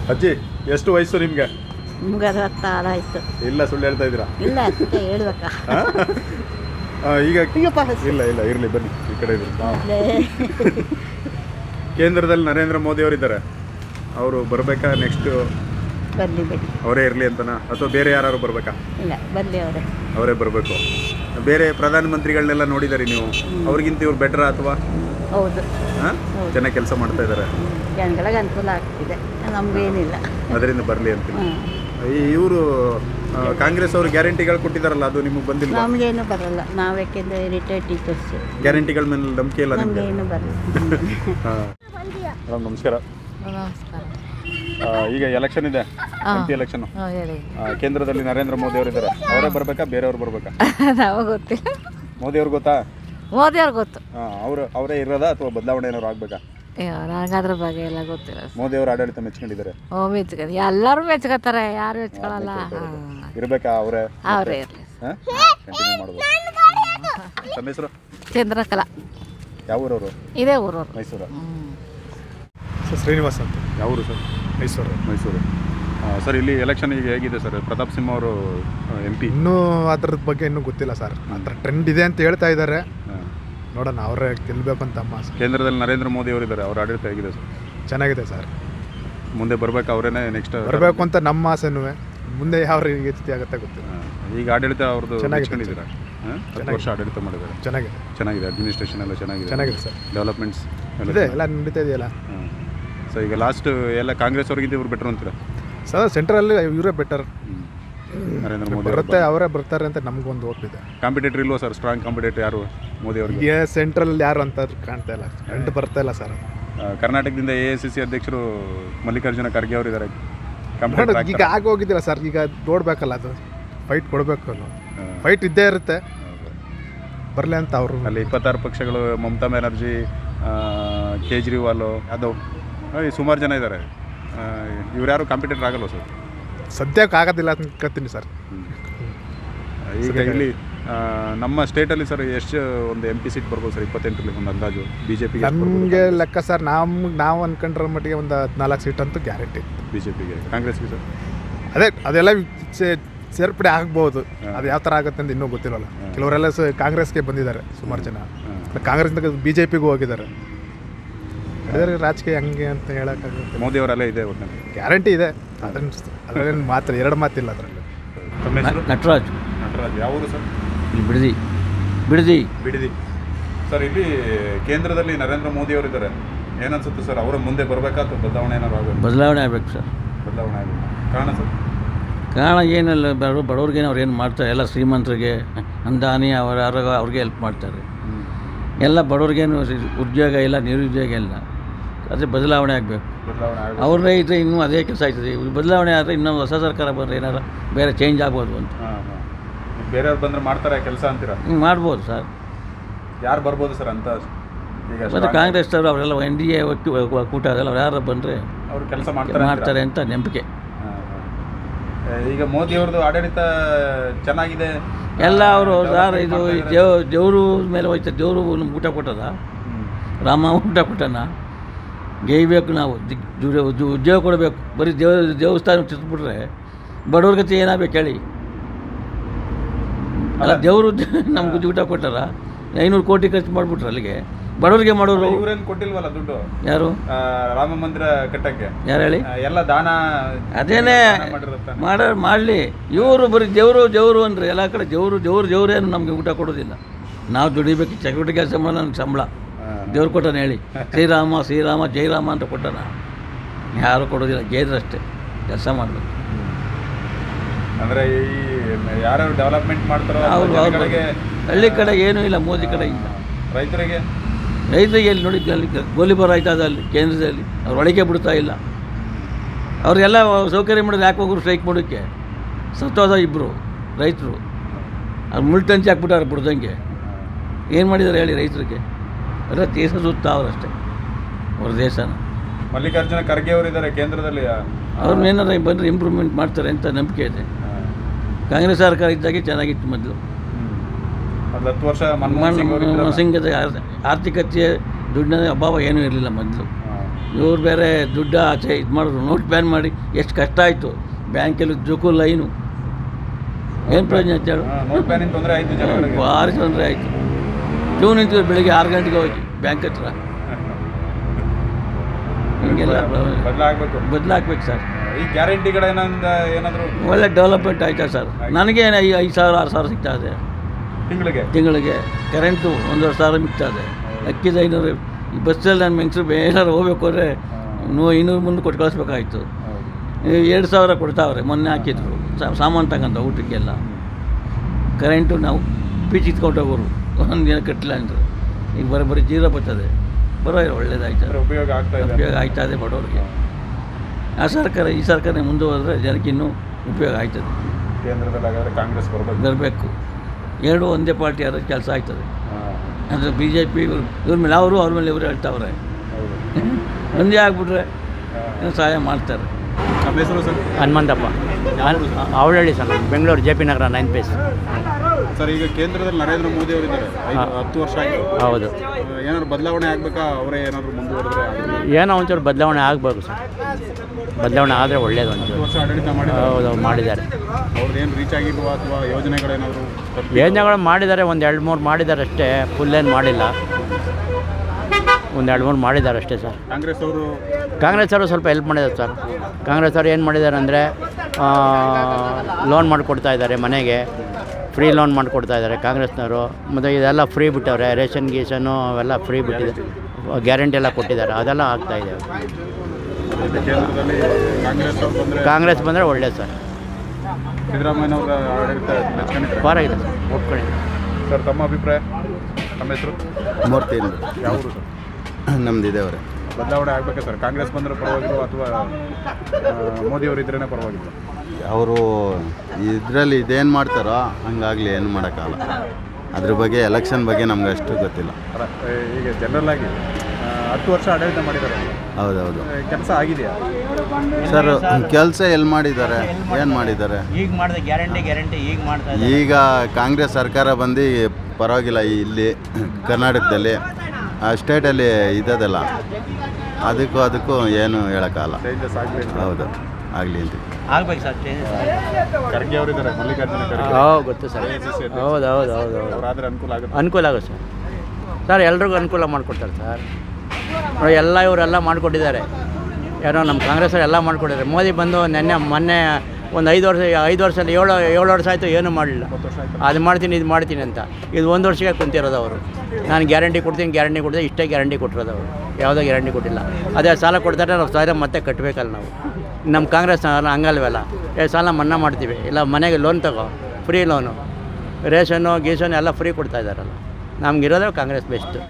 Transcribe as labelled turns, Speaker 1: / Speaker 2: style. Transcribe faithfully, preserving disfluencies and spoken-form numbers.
Speaker 1: ಅಜ್ಜಿ ಎಷ್ಟು ವಯಸ್ಸು ನಿಮಗೆ?
Speaker 2: ನಿಮ್ಗೆ ಅರವತ್ತಾರು ಆಯಿತು.
Speaker 1: ಇಲ್ಲ, ಸುಳ್ಳು ಹೇಳ್ತಾ ಇದ್ದೀರಾ?
Speaker 2: ಇಲ್ಲ ಅದಕ್ಕೆ ಹೇಳ್ಬೇಕಾ?
Speaker 1: ಈಗ ಇಲ್ಲ ಇಲ್ಲ ಇರಲಿ, ಬನ್ನಿ ಈ ಕಡೆ ಇದ್ರು. ಕೇಂದ್ರದಲ್ಲಿ ನರೇಂದ್ರ ಮೋದಿ ಅವರಿದ್ದಾರೆ, ಅವರು ಬರಬೇಕಾ? ನೆಕ್ಸ್ಟ್
Speaker 2: ಬರಲಿ ಬನ್ನಿ.
Speaker 1: ಅವರೇ ಇರಲಿ ಅಂತನಾ ಅಥವಾ ಬೇರೆ ಯಾರು ಬರಬೇಕಾ?
Speaker 2: ಇಲ್ಲ ಬರಲಿ, ಅವರೇ
Speaker 1: ಅವರೇ ಬರಬೇಕು. ಬೇರೆ ಪ್ರಧಾನಮಂತ್ರಿಗಳನ್ನೆಲ್ಲ ನೋಡಿದಾರೆ ನೀವು, ಅವ್ರಿಗಿಂತ ಇವ್ರು ಬೆಟರ್ ಅಥವಾ?
Speaker 2: ಹೌದು,
Speaker 1: ಹಾಂ, ಚೆನ್ನಾಗಿ ಕೆಲಸ ಮಾಡ್ತಾ ಇದ್ದಾರೆ,
Speaker 2: ಜನಗಳಿಗೆ ಅನುಕೂಲ ಆಗ್ತಿದೆ, ನಮಗೇನಿಲ್ಲ.
Speaker 1: ಅದರಿಂದ ಬರಲಿ ಅಂತೀನಿ. ಇವರು ಕಾಂಗ್ರೆಸ್ ಅವರು ಗ್ಯಾರಂಟಿಗಳು ಕೊಟ್ಟಿದ್ದಾರಲ್ಲ, ಅದು ನಿಮಗೆ ಬಂದಿಲ್ಲ?
Speaker 2: ನಮಗೇನು ಬರಲ್ಲ, ನಾವು ಯಾಕೆಂದರೆ ರಿಟೈರ್ಡ್ ಟೀಚರ್ಸ್,
Speaker 1: ಗ್ಯಾರಂಟಿಗಳ ಮೇಲೆ ನಂಬಿಕೆ ಇಲ್ಲ ನಿಮಗೆ?
Speaker 2: ನಮಗೇನು ಬರಲ್ಲ.
Speaker 1: ಹಾಂ, ನಮಸ್ಕಾರ.
Speaker 2: ನಮಸ್ಕಾರ.
Speaker 1: ಈಗ ಎಲೆಕ್ಷನ್ ಇದೆ, ಎಂ ಪಿ ಎಲೆಕ್ಷನ್. ಕೇಂದ್ರದಲ್ಲಿ ನರೇಂದ್ರ ಮೋದಿ ಅವರು ಇದ್ದಾರೆ, ಅವರೇ ಬರಬೇಕಾ ಬೇರೆಯವ್ರು ಬರಬೇಕಾ?
Speaker 2: ನಾವು ಗೊತ್ತಿಲ್ಲ.
Speaker 1: ಮೋದಿ ಅವ್ರು ಗೊತ್ತಾ?
Speaker 2: ಮೋದಿ ಅವ್ರು ಗೊತ್ತು.
Speaker 1: ಹಾಂ, ಅವರು ಅವರೇ ಇರೋದಾ ಅಥವಾ ಬದಲಾವಣೆ ಏನಾದ್ರು ಆಗಬೇಕಾ?
Speaker 2: ನನಗೆ ಅದ್ರ ಬಗ್ಗೆ ಎಲ್ಲ ಗೊತ್ತಿಲ್ಲ.
Speaker 1: ಮೋದಿ ಅವರು ಆಡಳಿತ ಮೆಚ್ಕೊಂಡಿದ್ದಾರೆ?
Speaker 2: ಓ, ಮೆಚ್ಕ ಎಲ್ಲರೂ ಮೆಚ್ಕೋತಾರೆ, ಯಾರು ಮೆಚ್ಕೊಳ್ಳಲ್ಲ.
Speaker 1: ಇರಬೇಕಾ ಅವರೇ?
Speaker 2: ಅವರೇ ಇರಲಿ.
Speaker 1: ಹಾಂ, ಕಂಟಿನ್ಯೂ ಮಾಡ್ಬೋದು. ತಮ್ಮ ಹೆಸರು?
Speaker 2: ಚಂದ್ರಕಲಾ.
Speaker 1: ಯಾವ ಊರವರು?
Speaker 2: ಇದೇ ಊರವರು.
Speaker 1: ಮೈಸೂರು.
Speaker 3: ಸರ್ ಶ್ರೀನಿವಾಸ್ ಅಂತ.
Speaker 1: ಯಾವ ಊರು ಸರ್?
Speaker 3: ಮೈಸೂರು.
Speaker 1: ಮೈಸೂರು. ಸರ್, ಇಲ್ಲಿ ಎಲೆಕ್ಷನ್ ಈಗ ಹೇಗಿದೆ ಸರ್? ಪ್ರತಾಪ್ ಸಿಂಹ ಅವರು ಎಂ ಪಿ.
Speaker 3: ಇನ್ನೂ ಅದ್ರದ್ದು ಬಗ್ಗೆ ಇನ್ನೂ ಗೊತ್ತಿಲ್ಲ ಸರ್. ಆ ಥರ ಟ್ರೆಂಡ್ ಇದೆ ಅಂತ ಹೇಳ್ತಾ ಇದ್ದಾರೆ, ನೋಡೋಣ ಅವರೇ ಗೆಲ್ಲಬೇಕು ಅಂತ ಅಮ್ಮ.
Speaker 1: ಕೇಂದ್ರದಲ್ಲಿ ನರೇಂದ್ರ ಮೋದಿ ಅವರಿದ್ದಾರೆ, ಅವ್ರ ಆಡಳಿತ ಹೇಗಿದೆ ಸರ್?
Speaker 3: ಚೆನ್ನಾಗಿದೆ ಸರ್.
Speaker 1: ಮುಂದೆ ಬರಬೇಕು ಅವರೇನೆ ನೆಕ್ಸ್ಟ್
Speaker 3: ಬರಬೇಕು ಅಂತ ನಮ್ಮ ಆಸೆನೂ. ಮುಂದೆ ಯಾವ ರೀತಿ ಆಗುತ್ತೆ ಗೊತ್ತಿಲ್ಲ.
Speaker 1: ಈಗ ಆಡಳಿತ ಅವ್ರದ್ದು
Speaker 3: ಚೆನ್ನಾಗಿದೆ.
Speaker 1: ಹತ್ತು ವರ್ಷ ಆಡಳಿತ ಮಾಡಿದ್ದಾರೆ,
Speaker 3: ಚೆನ್ನಾಗಿದೆ.
Speaker 1: ಚೆನ್ನಾಗಿದೆ. ಅಡ್ಮಿನಿಸ್ಟ್ರೇಷನ್ ಎಲ್ಲ ಚೆನ್ನಾಗಿದೆ.
Speaker 3: ಚೆನ್ನಾಗಿದೆ ಸರ್.
Speaker 1: ಡೆವಲಪ್ಮೆಂಟ್ಸ್
Speaker 3: ಇದೆ, ಎಲ್ಲ ನಡೀತಾ ಇದೆಯಲ್ಲ.
Speaker 1: ಸೊ ಈಗ ಲಾಸ್ಟ್ ಎಲ್ಲ ಕಾಂಗ್ರೆಸ್ ಅವ್ರಿಗಿಂತ ಇವ್ರು ಬೆಟರ್ ಅಂತೀರಾ
Speaker 3: ಸರ್? ಸೆಂಟ್ರಲ್ಲಿ ಇವರೇ ಬೆಟರ್.
Speaker 1: ನರೇಂದ್ರ ಮೋದಿ
Speaker 3: ಬರುತ್ತೆ, ಅವರೇ ಬರ್ತಾರೆ ಅಂತ ನಮಗೊಂದು ಹೋಪ್ ಇದೆ.
Speaker 1: ಕಾಂಪಿಟೇಟರ್ ಇಲ್ವಾ ಸರ್? ಸ್ಟ್ರಾಂಗ್ ಕಾಂಪಿಟೇಟರ್ ಯಾರು ಮೋದಿ ಅವ್ರಿಗೆ?
Speaker 3: ಈಗ ಸೆಂಟ್ರಲ್ ಯಾರು ಅಂತ ಕಾಣ್ತಾ ಇಲ್ಲ, ಕಂಡು ಬರ್ತಾ ಇಲ್ಲ ಸರ್.
Speaker 1: ಕರ್ನಾಟಕದಿಂದ ಎ ಐ ಸಿ ಸಿ ಅಧ್ಯಕ್ಷರು ಮಲ್ಲಿಕಾರ್ಜುನ ಖರ್ಗೆ ಅವರು ಇದ್ದಾರೆ.
Speaker 3: ಈಗ ಆಗೋಗಿದ್ದಿಲ್ಲ ಸರ್, ಈಗ ನೋಡ್ಬೇಕಲ್ಲ, ಅದು ಫೈಟ್ ಕೊಡಬೇಕು. ಫೈಟ್ ಇದ್ದೇ ಇರುತ್ತೆ, ಬರಲಿ ಅಂತ ಅವರು. ಅಲ್ಲಿ
Speaker 1: ಇಪ್ಪತ್ತಾರು ಪಕ್ಷಗಳು, ಮಮತಾ ಬ್ಯಾನರ್ಜಿ, ಕೇಜ್ರಿವಾಲ್, ಅದು ಸುಮಾರು ಜನ ಇದ್ದಾರೆ. ಇವ್ರು ಯಾರು ಕಾಂಪಿಟೇಟರ್ ಆಗಲ್ವ ಸರ್?
Speaker 3: ಸದ್ಯಕ್ಕೆ ಆಗೋದಿಲ್ಲ ಅಂತ ಕೇಳ್ತೀನಿ ಸರ್.
Speaker 1: ಈಗ ಇಲ್ಲಿ ನಮ್ಮ ಸ್ಟೇಟಲ್ಲಿ ಸರ್ ಎಷ್ಟು ಒಂದು ಎಂ ಪಿ ಸೀಟ್ ಬರ್ಬೋದು ಸರ್? ಇಪ್ಪತ್ತೆಂಟರಲ್ಲಿ ಒಂದು ಅಂದಾಜು ಬಿ ಜೆ ಪಿಗೆ
Speaker 3: ನಮಗೆ ಲೆಕ್ಕ ಸರ್. ನಮ್ಗೆ ನಾವು ಅನ್ಕೊಂಡ್ರ ಮಟ್ಟಿಗೆ ಒಂದು ಹದಿನಾಲ್ಕು ಸೀಟ್ ಅಂತೂ ಗ್ಯಾರಂಟಿ
Speaker 1: ಬಿ ಜೆ ಪಿಗೆ. ಕಾಂಗ್ರೆಸ್ಗೆ ಸರ್?
Speaker 3: ಅದೇ ಅದೆಲ್ಲ ಸೇರ್ಪಡೆ ಆಗ್ಬೋದು, ಅದು ಯಾವ ಥರ ಆಗುತ್ತೆ ಅಂತ ಇನ್ನೂ ಗೊತ್ತಿರೋಲ್ಲ. ಕೆಲವರೆಲ್ಲ ಸ ಕಾಂಗ್ರೆಸ್ಗೆ ಬಂದಿದ್ದಾರೆ, ಸುಮಾರು ಜನ ಕಾಂಗ್ರೆಸ್ನ ಬಿ ಜೆ ಪಿಗೂ ಹೋಗಿದ್ದಾರೆ. ಅದೇ ರಾಜಕೀಯ ಹಂಗೆ ಅಂತ ಹೇಳೋಕ್ಕಾಗುತ್ತೆ.
Speaker 1: ಮೋದಿ ಅವರಲ್ಲೇ ಇದೆ, ಒಟ್ಟಿನಲ್ಲಿ
Speaker 3: ಗ್ಯಾರಂಟಿ ಇದೆ, ಅದನ್ನು ಅದರಲ್ಲಿ ಮಾತ್ರ ಎರಡು ಮಾತಿಲ್ಲ ಅದರಲ್ಲಿ.
Speaker 4: ನಟರಾಜ್.
Speaker 1: ನಟರಾಜ್ ಯಾವ ಊರು ಸರ್?
Speaker 4: ಬಿಡದಿ. ಬಿಡದಿ
Speaker 1: ಬಿಡದಿ ಸರ್. ಇಲ್ಲಿ ಕೇಂದ್ರದಲ್ಲಿ ನರೇಂದ್ರ ಮೋದಿ ಅವರು ಇದ್ದಾರೆ, ಏನನ್ಸುತ್ತೆ ಸರ್? ಅವರ ಮುಂದೆ ಬರಬೇಕಾ ಅಥವಾ ಬದಲಾವಣೆ ಏನಾದ್ರು ಆಗಬೇಕು?
Speaker 4: ಬದಲಾವಣೆ ಆಗಬೇಕು ಸರ್.
Speaker 1: ಬದಲಾವಣೆ ಆಗಬೇಕು. ಕಾರಣ ಸರ್?
Speaker 4: ಕಾರಣ ಏನಿಲ್ಲ, ಬಡ ಬಡವ್ರಿಗೇನು ಅವ್ರು ಏನು ಮಾಡ್ತಾರೆ, ಎಲ್ಲ ಶ್ರೀಮಂತರಿಗೆ ಅಂದಾನಿ ಅವರ ಆರೋಗ್ಯ ಅವ್ರಿಗೆ ಹೆಲ್ಪ್ ಮಾಡ್ತಾರೆ. ಎಲ್ಲ ಬಡವ್ರಿಗೇನು ಉದ್ಯೋಗ ಇಲ್ಲ, ನಿರುದ್ಯೋಗ ಇಲ್ಲ. ಅದೇ ಬದಲಾವಣೆ ಆಗಬೇಕು. ಅವ್ರನ್ನೇ ಇದ್ದರೆ ಇನ್ನೂ ಅದೇ ಕೆಲಸ ಆಗ್ತದೆ. ಬದಲಾವಣೆ ಆದರೆ ಇನ್ನೊಂದು ಹೊಸ ಸರ್ಕಾರ ಬಂದರೆ ಏನಾರು ಬೇರೆ ಚೇಂಜ್ ಆಗ್ಬೋದು ಅಂತ.
Speaker 1: ಬೇರೆಯವ್ರು ಬಂದರೆ ಮಾಡ್ತಾರೆ ಕೆಲಸ ಅಂತೀರಾ?
Speaker 4: ಹ್ಞೂ, ಮಾಡ್ಬೋದು ಸರ್.
Speaker 1: ಯಾರು ಬರ್ಬೋದು ಸರ್ ಅಂತ? ಈಗ
Speaker 4: ಮತ್ತು ಕಾಂಗ್ರೆಸ್ ಅವರು ಅವರೆಲ್ಲ ಎನ್ ಡಿ ಎ ಒಟ್ಟು ಒಕ್ಕೂಟ ಅದೆಲ್ಲ ಅವ್ರು ಯಾರು ಬಂದರೆ
Speaker 1: ಅವರು ಕೆಲಸ ಮಾಡ್ತಾರೆ
Speaker 4: ಮಾಡ್ತಾರೆ ಅಂತ ನಂಬಿಕೆ.
Speaker 1: ಈಗ ಮೋದಿ ಅವ್ರದ್ದು ಆಡಳಿತ ಚೆನ್ನಾಗಿದೆ
Speaker 4: ಎಲ್ಲ ಅವರು ಯಾರು ಇದು ದೇವ್ ದೇವರು ಮೇಲೆ ಹೋಯ್ತಾರೆ. ದೇವರು ನಮ್ಗೆ ಊಟ ಕೊಟ್ಟದ, ರಾಮ ಊಟ ಕೊಟ್ಟನ. ಗೇಯ್ಬೇಕು ನಾವು, ಉದ್ಯೋಗ ಕೊಡಬೇಕು. ಬರೀ ದೇವ ದೇವಸ್ಥಾನ ಚಿತ್ಬಿಟ್ರೆ ಬಡವ್ರ ಗತಿ ಏನಾಗಬೇಕು ಹೇಳಿ? ಅಲ್ಲ, ದೇವರು ನಮ್ಗೆ ಊಟ ಕೊಟ್ಟಾರ, ಐನೂರು ಕೋಟಿ ಖರ್ಚು ಮಾಡಿಬಿಟ್ರೆ ಅಲ್ಲಿಗೆ ಬಡವ್ರಿಗೆ ಮಾಡೋರು.
Speaker 1: ಇವ್ರೇನು ಕೊಟ್ಟಿಲ್ವಲ್ಲ ದುಡ್ಡು?
Speaker 4: ಯಾರು?
Speaker 1: ರಾಮ ಮಂದಿರ ಕಟ್ಟಕ್ಕೆ
Speaker 4: ಯಾರು ಹೇಳಿ?
Speaker 1: ಎಲ್ಲ ದಾನ
Speaker 4: ಅದೇನೇ ಮಾಡ ಮಾಡಲಿ. ಇವರು ಬರೀ ದೇವರು ದೇವರು ಅಂದರೆ ಎಲ್ಲ ಕಡೆ ದೇವರು ದೇವರು ದೇವರೇನು ನಮಗೆ ಊಟ ಕೊಡೋದಿಲ್ಲ. ನಾವು ದುಡಿಬೇಕು, ಚಟುವಟಿಕೆ ಕೆಲಸ ಮಾಡೋ ನಮ್ಗೆ ಸಂಬಳ ದೇವ್ರು ಕೊಟ್ಟಾನ ಹೇಳಿ. ಶ್ರೀರಾಮ ಶ್ರೀರಾಮ ಜೈರಾಮ ಅಂತ ಕೊಟ್ಟಾನ. ಯಾರು ಕೊಡೋದಿಲ್ಲ, ಜೈದ್ರಷ್ಟೇ ಕೆಲಸ ಮಾಡಬೇಕು.
Speaker 1: ಅಂದರೆ ಈ ಯಾರ್ಯಾರು ಡೆವಲಪ್ಮೆಂಟ್ ಮಾಡ್ತಾರೋ
Speaker 4: ಅವರು ಹಳ್ಳಿ ಕಡೆ ಏನೂ ಇಲ್ಲ, ಮೋದಿ ಕಡೆ ಇಲ್ಲ.
Speaker 1: ರೈತರಿಗೆ
Speaker 4: ರೈತರಿಗೆ ಎಲ್ಲಿ ನೋಡಿ, ಅಲ್ಲಿ ಗೋಲಿಬಾರ್ ಆಯ್ತಾ ಅಲ್ಲಿ ಕೇಂದ್ರದಲ್ಲಿ, ಅವ್ರು ಒಳಗೆ ಬಿಡ್ತಾ ಇಲ್ಲ. ಅವ್ರಿಗೆಲ್ಲ ಸೌಕರ್ಯ ಮಾಡೋದು ಯಾಕೆ ಹೋಗೋರು ಸ್ಟ್ರೈಕ್ ಮಾಡೋಕ್ಕೆ? ಸತ್ತೋದ ಇಬ್ಬರು ರೈತರು, ಅವ್ರು ಮುಳ್ಟಂಚಿ ಹಾಕ್ಬಿಟ್ಟಾರೆ ಬಿಡ್ದಂಗೆ. ಏನು ಮಾಡಿದ್ದಾರೆ ಹೇಳಿ ರೈತರಿಗೆ? ಎಲ್ಲ ದೇಶ ಸುತ್ತ ಅವರಷ್ಟೇ, ಅವ್ರ ದೇಶನ.
Speaker 1: ಮಲ್ಲಿಕಾರ್ಜುನ ಖರ್ಗೆ ಅವರು ಇದ್ದಾರೆ ಕೇಂದ್ರದಲ್ಲಿ,
Speaker 4: ಅವ್ರನ್ನ ಏನಾದ್ರು ಬಂದರೆ ಇಂಪ್ರೂವ್ಮೆಂಟ್ ಮಾಡ್ತಾರೆ ಅಂತ ನಂಬಿಕೆ ಇದೆ. ಕಾಂಗ್ರೆಸ್ ಸರ್ಕಾರ ಇದ್ದಾಗೆ ಚೆನ್ನಾಗಿತ್ತು ಮೊದಲು.
Speaker 1: ಹತ್ತು ವರ್ಷ
Speaker 4: ಮನಮೋಹನ್ ಸಿಂಗ್ ಆರ್ಥಿಕತೆ ದುಡ್ಡಿನ ಅಭಾವ ಏನೂ ಇರಲಿಲ್ಲ ಮೊದಲು. ಇವ್ರು ಬೇರೆ ದುಡ್ಡು ಆಚೆ ಇದು ಮಾಡಿದ್ರು, ನೋಟ್ ಬ್ಯಾನ್ ಮಾಡಿ ಎಷ್ಟು ಕಷ್ಟ ಆಯಿತು. ಬ್ಯಾಂಕಲ್ಲಿ ಜೋಕು ಲೈನು ಏನು ಪ್ರಯೋಜನ ಅಂತ ಹೇಳು.
Speaker 1: ನೋಟ್ ಬ್ಯಾನಿಂದ ತೊಂದರೆ ಆಯಿತು ಜನಗಳಿಗೆ.
Speaker 4: ಭಾರಿ ತೊಂದರೆ ಆಯಿತು. ಕ್ಯೂ ನಿಂತಿದ್ರು ಬೆಳಿಗ್ಗೆ ಆರು ಗಂಟೆಗೆ ಹೋಗಿ ಬ್ಯಾಂಕ್ ಹತ್ರ. ಹಿಂಗೆಲ್ಲ
Speaker 1: ಬದಲಾಗಬೇಕು
Speaker 4: ಬದಲಾಗ್ಬೇಕು ಸರ್.
Speaker 1: ಈ ಗ್ಯಾರಂಟಿಗಳೇನಂದ ಏನಾದರೂ
Speaker 4: ಒಳ್ಳೆ ಡೆವಲಪ್ಮೆಂಟ್ ಆಯ್ತಾ ಸರ್. ನನಗೆ ಐ ಐದು ಸಾವಿರ ಆರು ಸಾವಿರ ಸಿಗ್ತಾ ಇದೆ
Speaker 1: ತಿಂಗಳಿಗೆ
Speaker 4: ತಿಂಗಳಿಗೆ. ಕರೆಂಟು ಒಂದೂವರೆ ಸಾವಿರ ಸಿಗ್ತಾ ಇದೆ. ಅಕ್ಕಿದ ಐನೂರು. ಈ ಬಸ್ಸಲ್ಲಿ ನನ್ನ ಮೆಣಸು ಬೇರೆ ಹೋಗ್ಬೇಕು ಅಂದರೆ ನೂ ಇನ್ನೂರು ಮುಂದೆ ಕೊಟ್ಟು ಕಳಿಸ್ಬೇಕಾಯ್ತು. ಎರಡು ಸಾವಿರ ಕೊಡ್ತಾವ್ರೆ, ಮೊನ್ನೆ ಹಾಕಿದ್ರು ಸಾಮಾನು ತಗೊಂತ ಊಟಕ್ಕೆಲ್ಲ. ಕರೆಂಟು ನಾವು ಪೀಚ್ ಇತ್ಕೊಂಡು ಹೋಗೋರು ಒಂದು ದಿನ ಕಟ್ಟಿಲ್ಲ ಅಂದರು. ಈಗ ಬರೀ ಬರೀ ಜೀರೋ ಬರ್ತದೆ. ಬರೋ ಒಳ್ಳೇದಾಯ್ತು,
Speaker 1: ಉಪಯೋಗ ಆಗ್ತಾ ಇದೆ.
Speaker 4: ಉಪಯೋಗ ಆಯ್ತಾ ಇದೆ ಬಡವರಿಗೆ. ಆ ಸರ್ಕಾರ ಈ ಸರ್ಕಾರ ಮುಂದೆ ಹೋದರೆ ಜನಕ್ಕೆ ಇನ್ನೂ ಉಪಯೋಗ ಆಯ್ತದೆ.
Speaker 1: ಕೇಂದ್ರದಲ್ಲಿ ಹಾಗಾದ್ರೆ ಕಾಂಗ್ರೆಸ್ ಬರಬೇಕು
Speaker 4: ಬರಬೇಕು. ಎರಡು ಒಂದೇ ಪಾರ್ಟಿ ಆದ್ರೆ ಕೆಲಸ ಆಯ್ತದೆ. ಅಂದರೆ ಬಿ ಜೆ ಪಿ ಇವ್ರು ಇವ್ರ ಮೇಲೆ ಅವರು ಅವ್ರ ಮೇಲೆ ಇವರು ಹೇಳ್ತಾವ್ರೆ. ಒಂದೇ ಆಗಿಬಿಟ್ರೆ ಸಹಾಯ ಮಾಡ್ತಾರೆ.
Speaker 1: ನಮ್ಮ ಹೆಸರು sir
Speaker 5: Hanumanthappa, Avalahalli sir, Bengaluru J P Nagar nine phase.
Speaker 1: Sir, ಈಗ ಕೇಂದ್ರದಲ್ಲಿ ನರೇಂದ್ರ ಮೋದಿ ಅವರಿದ್ದಾರೆ, ಹತ್ತು ವರ್ಷ ಆಯಿತು.
Speaker 5: ಹೌದು.
Speaker 1: ಏನಾದ್ರು ಬದಲಾವಣೆ ಆಗಬೇಕಾ? ಅವರೇ ಏನಾದ್ರು ಮುಂದುವರೆದ್ರೆ
Speaker 5: ಏನೋ ಒಂಚೂರು ಬದಲಾವಣೆ ಆಗಬೇಕು ಸರ್. ಬದಲಾವಣೆ ಆದರೆ ಒಳ್ಳೇದು. ಒಂಚೂರು
Speaker 1: ವರ್ಷ ಆಡಳಿತ ಮಾಡಿದ್ದಾರೆ.
Speaker 5: ಹೌದು, ಮಾಡಿದ್ದಾರೆ.
Speaker 1: ಅವ್ರದ್ದೇನು ರೀಚ್ ಆಗಿಲ್ವಾ ಅಥವಾ ಯೋಜನೆಗಳೇನಾದರೂ
Speaker 5: ಯೋಜನೆಗಳು ಮಾಡಿದ್ದಾರೆ, ಒಂದು ಎರಡು ಮೂರು ಮಾಡಿದ್ದಾರೆ ಅಷ್ಟೇ, ಫುಲ್ ಏನು ಮಾಡಿಲ್ಲ. ಒಂದು ಎರಡು ಮೂರು ಮಾಡಿದ್ದಾರೆ ಅಷ್ಟೇ ಸರ್.
Speaker 1: ಕಾಂಗ್ರೆಸ್ ಅವರು
Speaker 5: ಕಾಂಗ್ರೆಸ್ ಅವರು ಸ್ವಲ್ಪ ಹೆಲ್ಪ್ ಮಾಡಿದ್ದಾರೆ ಸರ್. ಕಾಂಗ್ರೆಸ್ ಅವರು ಏನು ಮಾಡಿದ್ದಾರೆ ಅಂದರೆ ಲೋನ್ ಮಾಡಿಕೊಡ್ತಾ ಇದ್ದಾರೆ, ಮನೆಗೆ ಫ್ರೀ ಲೋನ್ ಮಾಡಿಕೊಡ್ತಾ ಇದ್ದಾರೆ ಕಾಂಗ್ರೆಸ್ನವರು. ಮತ್ತು ಇದೆಲ್ಲ ಫ್ರೀ ಬಿಟ್ಟವ್ರೆ, ರೇಷನ್ ಗೀಷನ್ನು ಅವೆಲ್ಲ ಫ್ರೀ ಬಿಟ್ಟಿದ್ದಾರೆ, ಗ್ಯಾರಂಟಿ ಎಲ್ಲ ಕೊಟ್ಟಿದ್ದಾರೆ, ಅದೆಲ್ಲ ಆಗ್ತಾಯಿದೆ.
Speaker 1: ಕೇಂದ್ರದಲ್ಲಿ ಕಾಂಗ್ರೆಸ್ ಅವರು ಬಂದರೆ
Speaker 5: ಕಾಂಗ್ರೆಸ್ ಬಂದರೆ ಒಳ್ಳೆಯದು ಸರ್.
Speaker 1: ಸಿದ್ದರಾಮಯ್ಯನವರ ಆಡಳಿತ ಮೆಚ್ಕೊಂಡಿದ್ದಾರೆ.
Speaker 5: ಪರವಾಗಿಲ್ಲ ಸರ್, ಒಪ್ಕೊಂಡಿದ್ದೀನಿ.
Speaker 1: ಸರ್, ತಮ್ಮ ಅಭಿಪ್ರಾಯ? ನಮ್ಮ ಹೆಸರು
Speaker 6: ಮೂರ್ತಿ.
Speaker 1: ಯಾವರು ಸರ್?
Speaker 6: ನಮ್ದು ಇದೇವ್ರೆ.
Speaker 1: ಬದಲಾವಣೆ ಆಗಬೇಕಾ ಸರ್? ಕಾಂಗ್ರೆಸ್ ಬಂದರೆ ಪರವಾಗಿಲ್ಲ ಅಥವಾ ಮೋದಿಯವರು ಇದ್ರೇ ಪರವಾಗಿಲ್ಲ?
Speaker 6: ಅವರು ಇದರಲ್ಲಿ ಇದೇನು ಮಾಡ್ತಾರೋ ಹಂಗಾಗಲಿ, ಏನು ಮಾಡೋಕ್ಕಾಗಲ್ಲ. ಅದ್ರ ಬಗ್ಗೆ ಎಲೆಕ್ಷನ್ ಬಗ್ಗೆ ನಮ್ಗೆ ಅಷ್ಟು ಗೊತ್ತಿಲ್ಲ.
Speaker 1: ಅಲ್ಲ, ಈಗ ಜನರಲ್ ಆಗಿ ಹತ್ತು ವರ್ಷ ಆಡಳಿತ ಮಾಡಿದ್ದಾರೆ.
Speaker 6: ಹೌದೌದು.
Speaker 1: ಕೆಲಸ ಆಗಿದೆಯಾ
Speaker 6: ಸರ್? ಕೆಲಸ ಎಲ್ಲಿ ಮಾಡಿದ್ದಾರೆ, ಏನು ಮಾಡಿದ್ದಾರೆ?
Speaker 5: ಈಗ ಮಾಡಿದೆ ಗ್ಯಾರಂಟಿ ಗ್ಯಾರಂಟಿ ಈಗ ಮಾಡ್ತಾ
Speaker 6: ಈಗ ಕಾಂಗ್ರೆಸ್ ಸರ್ಕಾರ ಬಂದು ಪರವಾಗಿಲ್ಲ. ಇಲ್ಲಿ ಕರ್ನಾಟಕದಲ್ಲಿ ಸ್ಟೇಟಲ್ಲಿ ಇದ್ದದಲ್ಲ, ಅದಕ್ಕೂ ಅದಕ್ಕೂ ಏನು ಹೇಳೋಕ್ಕಾಗಲ್ಲ.
Speaker 1: ಚೇಂಜಸ್ ಆಗಲಿ.
Speaker 6: ಹೌದು, ಆಗಲಿ ಅಂತ
Speaker 5: ಆಗ್ಬೇಕು ಸರ್.
Speaker 1: ಖರ್ಗೆ ಅವರಿದ್ದಾರೆ, ಮಲ್ಲಿಕಾರ್ಜುನ ಖರ್ಗೆ.
Speaker 5: ಹೌದು, ಗೊತ್ತು ಸರ್. ಹೌದು ಹೌದು ಹೌದು ಹೌದು
Speaker 1: ಅವರಾದರೆ ಅನುಕೂಲ ಆಗುತ್ತೆ.
Speaker 5: ಅನುಕೂಲ ಆಗುತ್ತೆ ಸರ್. ಸರ್, ಎಲ್ರಿಗೂ ಅನುಕೂಲ ಮಾಡಿಕೊಡ್ತಾರೆ ಸರ್. ನೋಡಿ, ಎಲ್ಲ ಇವರೆಲ್ಲ ಮಾಡಿಕೊಟ್ಟಿದ್ದಾರೆ. ಯಾರೋ ನಮ್ಮ ಕಾಂಗ್ರೆಸ್ಸವ್ರು ಎಲ್ಲ ಮಾಡಿಕೊಟ್ಟಿದ್ದಾರೆ. ಮೋದಿ ಬಂದು ನೆನ್ನೆ ಮೊನ್ನೆ ಒಂದು ಐದು ವರ್ಷ ಐದು ವರ್ಷದಲ್ಲಿ ಏಳು ಏಳು ವರ್ಷ ಆಯಿತು, ಏನೂ ಮಾಡಲಿಲ್ಲ. ಅದು ಮಾಡ್ತೀನಿ ಇದು ಮಾಡ್ತೀನಿ ಅಂತ ಇದು ಒಂದು ವರ್ಷಕ್ಕೆ ಕುಂತಿರೋದು ಅವರು. ನಾನು ಗ್ಯಾರಂಟಿ ಕೊಡ್ತೀನಿ ಗ್ಯಾರಂಟಿ ಕೊಡ್ತೀನಿ ಇಷ್ಟೇ ಗ್ಯಾರಂಟಿ ಕೊಟ್ಟಿರೋದು ಅವರು. ಯಾವುದೋ ಗ್ಯಾರಂಟಿ ಕೊಟ್ಟಿಲ್ಲ. ಅದೇ ಸಾಲ ಕೊಡ್ತಾರೆ, ನಾವು ಸಾಲ ಮತ್ತೆ ಕಟ್ಟಬೇಕಲ್ಲ ನಾವು. ನಮ್ಮ ಕಾಂಗ್ರೆಸ್ ಹಂಗಲ್ವಲ್ಲ, ಏ ಸಾಲ ಮನ್ನಾ ಮಾಡ್ತೀವಿ, ಇಲ್ಲ ಮನೆಗೆ ಲೋನ್ ತಗೋ, ಫ್ರೀ ಲೋನು, ರೇಷನ್ನು ಗೀಷನ್ನು ಎಲ್ಲ ಫ್ರೀ ಕೊಡ್ತಾ ಇದ್ದಾರಲ್ಲ. ನಮಗಿರೋದೇ ಕಾಂಗ್ರೆಸ್ ಬೆಸ್ಟು.